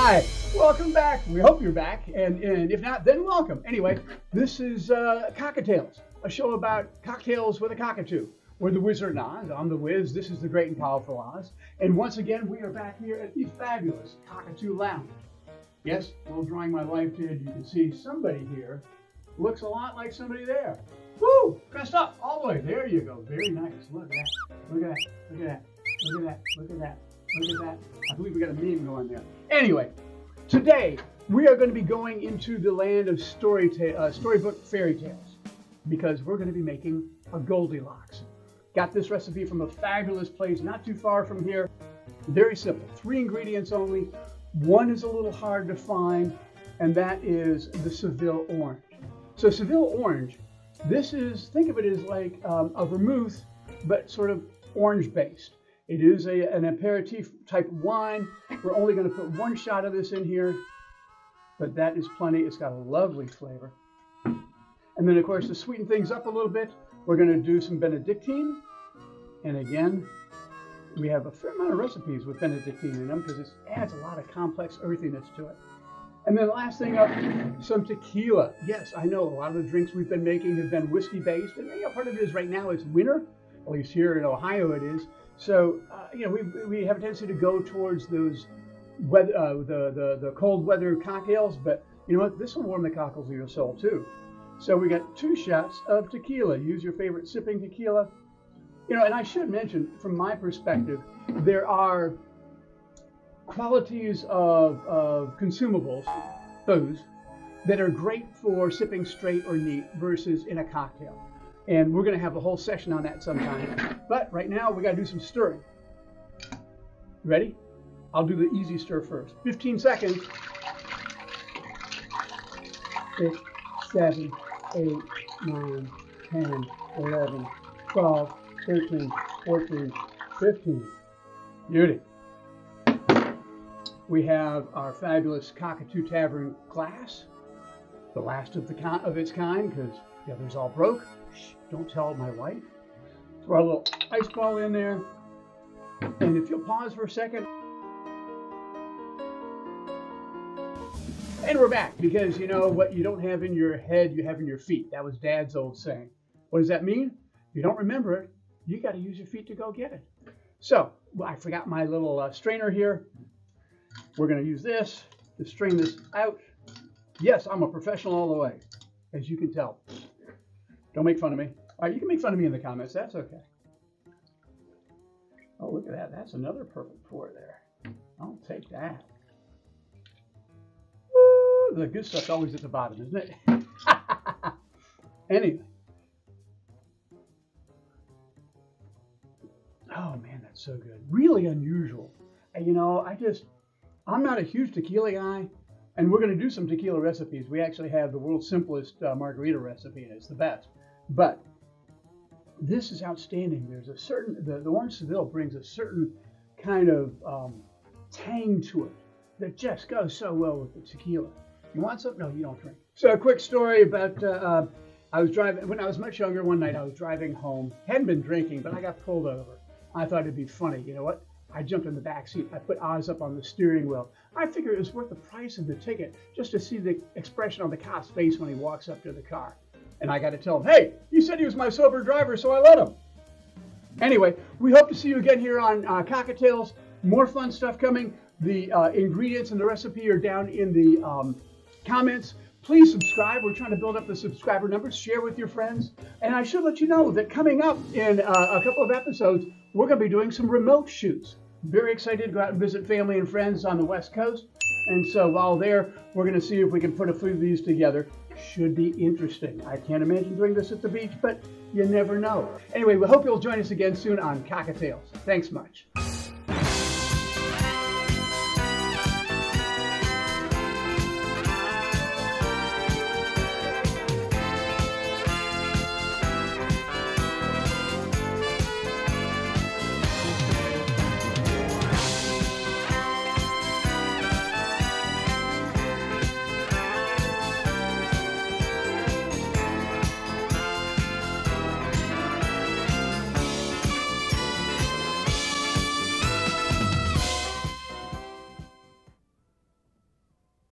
Hi, welcome back. We hope you're back, and if not, then welcome. Anyway, this is cockAtails, a show about cocktails with a cockatoo. We're the Wizard and Oz. I'm the Wiz. This is the great and powerful Oz. And once again, we are back here at the fabulous Cockatoo Lounge. Yes, while drawing my life did, you can see somebody here looks a lot like somebody there. Woo! Dressed up all the way. There you go. Very nice. Look at that. Look at that. Look at that. Look at that. Look at that. Look at that. I believe we got a meme going there. Anyway, today we are going to be going into the land of storybook fairy tales because we're going to be making a Goldilocks. Got this recipe from a fabulous place not too far from here. Very simple. 3 ingredients only. One is a little hard to find, and that is the Seville Orange. So Seville Orange, this is, think of it as like a vermouth, but sort of orange based. It is an aperitif type wine. We're only going to put 1 shot of this in here, but that is plenty. It's got a lovely flavor. And then, of course, to sweeten things up a little bit, we're going to do some Benedictine. And again, we have a fair amount of recipes with Benedictine in them because it adds a lot of complex earthiness to it. And then last thing up, some tequila. Yes, I know a lot of the drinks we've been making have been whiskey-based. And part of it is right now it's winter, at least here in Ohio it is. So, we have a tendency to go towards those the cold weather cocktails, but you know what? This will warm the cockles of your soul too. So we got 2 shots of tequila. Use your favorite sipping tequila. And I should mention, from my perspective, there are qualities of consumables, booze, that are great for sipping straight or neat versus in a cocktail. And we're going to have a whole session on that sometime. But right now, we got to do some stirring. Ready? I'll do the easy stir first. 15 seconds. 6, 7, 8, 9, 10, 11, 12, 13, 14, 15. Beauty. We have our fabulous Cockatoo Tavern glass, the last of its kind, because the others all broke. Shh, don't tell my wife. Throw a little ice ball in there. And if you'll pause for a second. And we're back, because you know what you don't have in your head, you have in your feet. That was Dad's old saying. What does that mean? If you don't remember it, you got to use your feet to go get it. So, I forgot my little strainer here. We're going to use this to strain this out. Yes, I'm a professional all the way, as you can tell. Don't make fun of me. All right, you can make fun of me in the comments. That's okay. Oh, look at that. That's another perfect pour there. I'll take that. Woo, the good stuff's always at the bottom, isn't it? Anyway. Oh, man, that's so good. Really unusual. I'm not a huge tequila guy, and we're going to do some tequila recipes. We actually have the world's simplest margarita recipe, and it's the best. But this is outstanding. There's a certain, the Orange Seville brings a certain kind of tang to it that just goes so well with the tequila. You want some? No, you don't drink. So a quick story about, I was driving, when I was much younger, one night I was driving home. Hadn't been drinking, but I got pulled over. I thought it'd be funny. You know what? I jumped in the back seat. I put Oz up on the steering wheel. I figured it was worth the price of the ticket just to see the expression on the cop's face when he walks up to the car. And I got to tell him, hey, you said he was my sober driver, so I let him. Anyway, we hope to see you again here on cockAtails. More fun stuff coming. The ingredients and the recipe are down in the comments. Please subscribe. We're trying to build up the subscriber numbers. Share with your friends. And I should let you know that coming up in a couple of episodes, we're going to be doing some remote shoots. Very excited to go out and visit family and friends on the West Coast. And so while there, we're going to see if we can put a few of these together. Should be interesting. I can't imagine doing this at the beach, but you never know. Anyway, we hope you'll join us again soon on cockAtails. Thanks much.